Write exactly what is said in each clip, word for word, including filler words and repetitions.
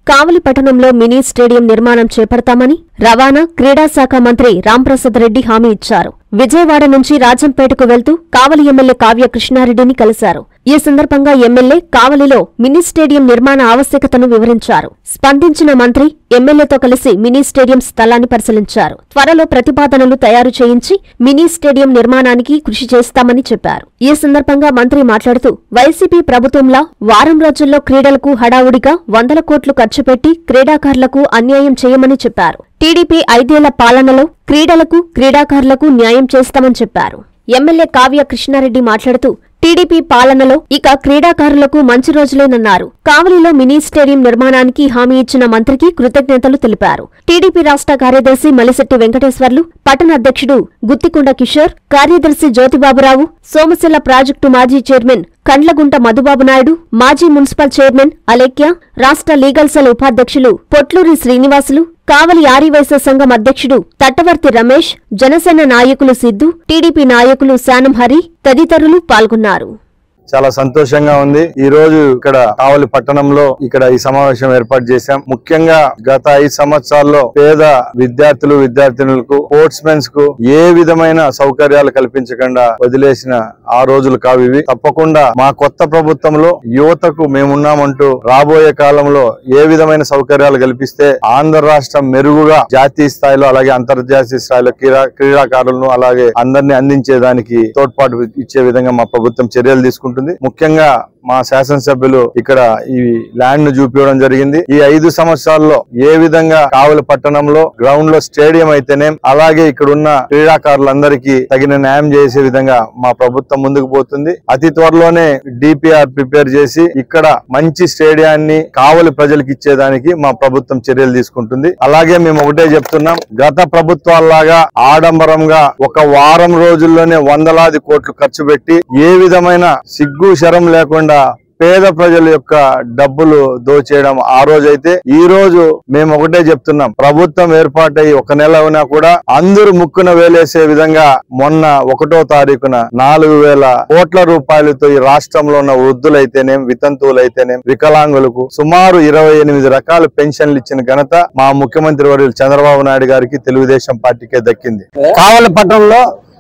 కావలి పట్టణంలో mini stadium నిర్మాణం చేపడతామని రవాణా క్రీడా శాఖ మంత్రి రాంప్రసాద్ రెడ్డి హామీ ఇచ్చారు. విజయవాడ నుంచి రాజంపేటకు వెళ్తూ కావలి ఎమ్మెల్యే కావ్య కృష్ణారెడ్డిని కలిశారు. ఈ సందర్భంగా ఎమ్మెల్యే కావలిలో మినీ స్టేడియం నిర్మాణ ఆవశ్యకతను వివరించారు. స్పందించిన మంత్రి ఎమ్మెల్యేతో కలిసి మినీ స్టేడియం స్థలాన్ని పరిశీలించారు. త్వరలో ప్రతిపాదనలు తయారు చేయించి మినీ స్టేడియం నిర్మాణానికి కృషి చేస్తామని చెప్పారు. ఈ సందర్భంగా మంత్రి మాట్లాడుతూ వైసీపీ ప్రభుత్వంలా వారం రోజుల్లో క్రీడలకు హడావుడిగా వందల కోట్లు ఖర్చు పెట్టి క్రీడాకారులకు అన్యాయం చేయమని చెప్పారు. టీడీపీ ఐదేళ్ల పాలనలో క్రీడలకు క్రీడాకారులకు న్యాయం చేస్తామని చెప్పారు. ఎమ్మెల్యే కావ్య కృష్ణారెడ్డి మాట్లాడుతూ టీడీపీ పాలనలో ఇక క్రీడాకారులకు మంచి రోజులేనన్నారు. కావలిలో మినీ స్టేడియం నిర్మాణానికి హామీ ఇచ్చిన మంత్రికి కృతజ్ఞతలు తెలిపారు. టీడీపీ రాష్ట్ర కార్యదర్శి మలిశెట్టి వెంకటేశ్వర్లు, పట్టణ అధ్యక్షుడు గుత్తికొండ కిషోర్, కార్యదర్శి జ్యోతిబాబురావు, సోమశిల ప్రాజెక్టు మాజీ చైర్మన్ కండ్లగుంట మధుబాబు నాయుడు, మాజీ మున్సిపల్ చైర్మన్ అలేఖ్య, రాష్ట్ర లీగల్ సెల్ ఉపాధ్యక్షులు పొట్లూరి శ్రీనివాసులు, కావలి ఆర్యవైశ్య సంఘం అధ్యక్షుడు తట్టవర్తి రమేష్, జనసేన నాయకులు సిద్దు, టీడీపీ నాయకులు శానం హరి తదితరులు పాల్గొన్నారు. చాలా సంతోషంగా ఉంది. ఈ రోజు ఇక్కడ కావలి పట్టణంలో ఇక్కడ ఈ సమావేశం ఏర్పాటు చేశాం. ముఖ్యంగా గత ఐదు సంవత్సరాల్లో పేద విద్యార్థులు విద్యార్థినులకు స్పోర్ట్స్ మెన్స్ కు ఏ విధమైన సౌకర్యాలు కల్పించకుండా వదిలేసిన ఆ రోజులు కావు ఇవి. తప్పకుండా మా కొత్త ప్రభుత్వంలో యువతకు మేమున్నామంటూ రాబోయే కాలంలో ఏ విధమైన సౌకర్యాలు కల్పిస్తే ఆంధ్ర రాష్ట్రం మెరుగుగా జాతీయ స్థాయిలో అలాగే అంతర్జాతీయ స్థాయిలో క్రీడా క్రీడాకారులను అలాగే అందరినీ అందించేదానికి తోడ్పాటు ఇచ్చే విధంగా మా ప్రభుత్వం చర్యలు తీసుకుంటుంది. ముఖ్యంగా మా శాసనసభ్యులు ఇక్కడ ఈ ల్యాండ్ ను చూపించడం జరిగింది. ఈ ఐదు సంవత్సరాల్లో ఏ విధంగా కావలి పట్టణంలో గ్రౌండ్ లో స్టేడియం అయితేనే అలాగే ఇక్కడ ఉన్న క్రీడాకారులందరికీ తగిన న్యాయం చేసే విధంగా మా ప్రభుత్వం ముందుకు పోతుంది. అతి త్వరలోనే డిపిఆర్ ప్రిపేర్ చేసి ఇక్కడ మంచి స్టేడియాన్ని కావలి ప్రజలకు ఇచ్చేదానికి మా ప్రభుత్వం చర్యలు తీసుకుంటుంది. అలాగే మేము ఒకటే చెప్తున్నాం, గత ప్రభుత్వాల్లాగా ఆడంబరంగా ఒక వారం రోజుల్లోనే వందలాది కోట్లు ఖర్చు పెట్టి ఏ విధమైన సిగ్గు శరం లేకుండా పేద ప్రజల యొక్క డబ్బులు దోచేయడం ఆ రోజైతే, ఈ రోజు మేము ఒకటే చెప్తున్నాం, ప్రభుత్వం ఏర్పాటై ఒక నెల అయినా కూడా అందరూ ముక్కున వేలేసే విధంగా మొన్న ఒకటో తారీఖున నాలుగు వేల కోట్ల రూపాయలతో ఈ రాష్ట్రంలో ఉన్న వృద్ధులైతేనేం వితంతువులైతేనేం వికలాంగులకు సుమారు ఇరవై ఎనిమిది రకాల పెన్షన్లు ఇచ్చిన ఘనత మా ముఖ్యమంత్రి వర్యులు చంద్రబాబు నాయుడు గారికి తెలుగుదేశం పార్టీకే దక్కింది. కావలి పట్టణంలో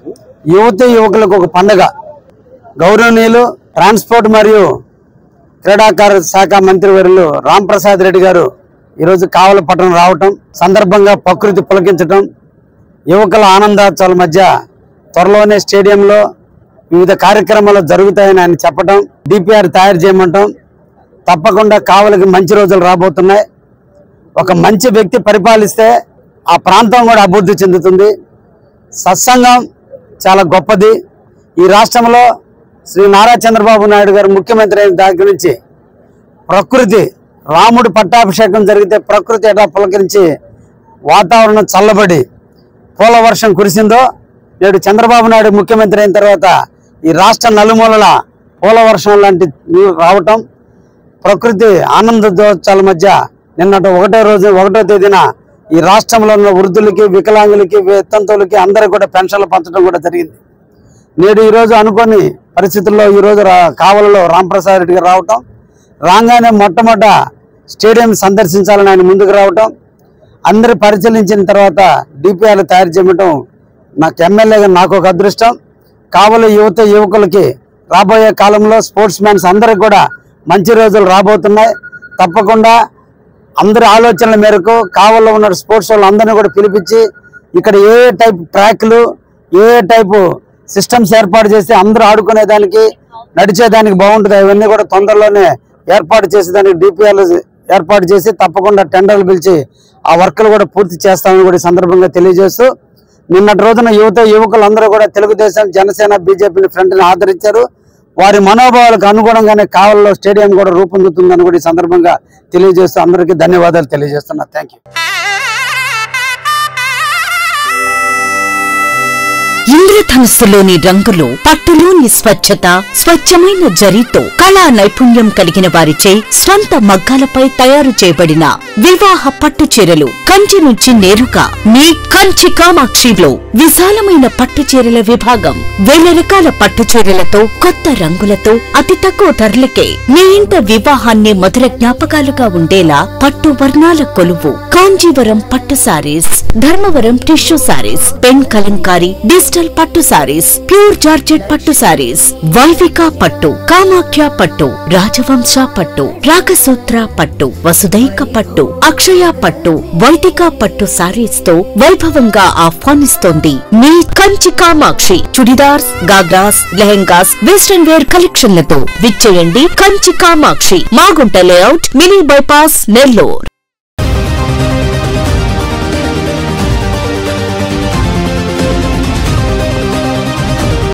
యువతి యువకులకు ఒక పండుగ. గౌరవనీయులు ట్రాన్స్పోర్ట్ మరియు క్రీడాకార శాఖ మంత్రి వర్యులు రాంప్రసాద్ రెడ్డి గారు ఈరోజు కావలి పట్టణం రావటం సందర్భంగా ప్రకృతి పులకించటం, యువకుల ఆనందోత్సవాల మధ్య త్వరలోనే స్టేడియంలో వివిధ కార్యక్రమాలు జరుగుతాయని ఆయన చెప్పటం, డిపిఆర్ తయారు చేయమంటాం. తప్పకుండా కావలికి మంచి రోజులు రాబోతున్నాయి. ఒక మంచి వ్యక్తి పరిపాలిస్తే ఆ ప్రాంతం కూడా అభివృద్ధి చెందుతుంది. సత్సంగం చాలా గొప్పది. ఈ రాష్ట్రంలో శ్రీ నారా చంద్రబాబు నాయుడు గారు ముఖ్యమంత్రి అయిన దగ్గర నుంచి ప్రకృతి రాముడి పట్టాభిషేకం జరిగితే ప్రకృతి ఎట్లా పులకరించి వాతావరణం చల్లబడి పూల వర్షం కురిసిందో, నేడు చంద్రబాబు నాయుడు ముఖ్యమంత్రి అయిన తర్వాత ఈ రాష్ట్ర నలుమూలల పూల వర్షం లాంటి రావటం, ప్రకృతి ఆనందోత్సవాల మధ్య నిన్నటి ఒకటో రోజు ఒకటో తేదీన ఈ రాష్ట్రంలో ఉన్న వృద్ధులకి వికలాంగులకి వితంతువులకి అందరికీ కూడా పెన్షన్లు పంచడం కూడా జరిగింది. నేడు ఈరోజు అనుకోని పరిస్థితుల్లో ఈరోజు కావలిలో రాంప్రసాద్ రెడ్డి గారు రావటం, రాగానే మొట్టమొదట స్టేడియం సందర్శించాలని ఆయన ముందుకు రావటం, అందరూ పరిశీలించిన తర్వాత డిపిఆర్ తయారు చేయటం నాకు ఎమ్మెల్యేగా నాకు ఒక అదృష్టం. కావలి యువత యువకులకి రాబోయే కాలంలో స్పోర్ట్స్ మ్యాన్స్ అందరికి కూడా మంచి రోజులు రాబోతున్నాయి. తప్పకుండా అందరి ఆలోచనల మేరకు కావలిలో ఉన్న స్పోర్ట్స్ వాళ్ళు అందరినీ కూడా పిలిపించి ఇక్కడ ఏ టైప్ ట్రాక్లు ఏ టైపు సిస్టమ్స్ ఏర్పాటు చేసి అందరూ ఆడుకునేదానికి నడిచేదానికి బాగుంటుంది. అవన్నీ కూడా తొందరలోనే ఏర్పాటు చేసేదానికి డిపిఆర్లు ఏర్పాటు చేసి తప్పకుండా టెండర్లు పిలిచి ఆ వర్క్లు కూడా పూర్తి చేస్తామని కూడా ఈ సందర్భంగా తెలియజేస్తూ, నిన్నటి రోజున యువత యువకులు అందరూ కూడా తెలుగుదేశం జనసేన బీజేపీ ఫ్రంట్ని ఆదరించారు. వారి మనోభావాలకు అనుగుణంగానే కావలిలో స్టేడియం కూడా రూపొందుతుందని కూడా ఈ సందర్భంగా తెలియజేస్తూ అందరికీ ధన్యవాదాలు తెలియజేస్తున్నా. Thank you. ఇంద్రధనుస్సులోని రంగులు, పట్టులోని స్వచ్ఛత, స్వచ్ఛమైన జరీతో కళా నైపుణ్యం కలిగిన వారిచే స్వంత మగ్గాలపై తయారు చేయబడిన వివాహ పట్టు చీరలు కంచి నుంచి నేరుగా మీ కంచి కామాక్షిలో విశాలమైన పట్టు చీరల విభాగం. వేల రకాల పట్టు చీరలతో, కొత్త రంగులతో, అతి తక్కువ ధరలకే మీ ఇంట వివాహాన్ని మధుర జ్ఞాపకాలుగా ఉండేలా పట్టు వర్ణాల కొలువు కాంజీవరం పట్టు sarees, Dharmavaram tissue sarees, pen Kalamkari, digital పట్టు సారీస్, ప్యూర్ జార్జెట్ పట్టు సారీస్, వైవిక పట్టు, కామాఖ్య పట్టు, రాజవంశ పట్టు, రాగసూత్ర పట్టు, వసుదైక పట్టు, అక్షయ పట్టు, వైదిక పట్టు సారీస్ తో వైభవంగా ఆహ్వానిస్తోంది మీ కంచి కామాక్షి. చుడిదార్స్, గాగ్రాస్, లెహెంగాస్, వెస్టర్న్ వేర్ కలెక్షన్లతో విచ్చేయండి Kanchi Kamakshi, Magunta layout, mini bypass, Nellore.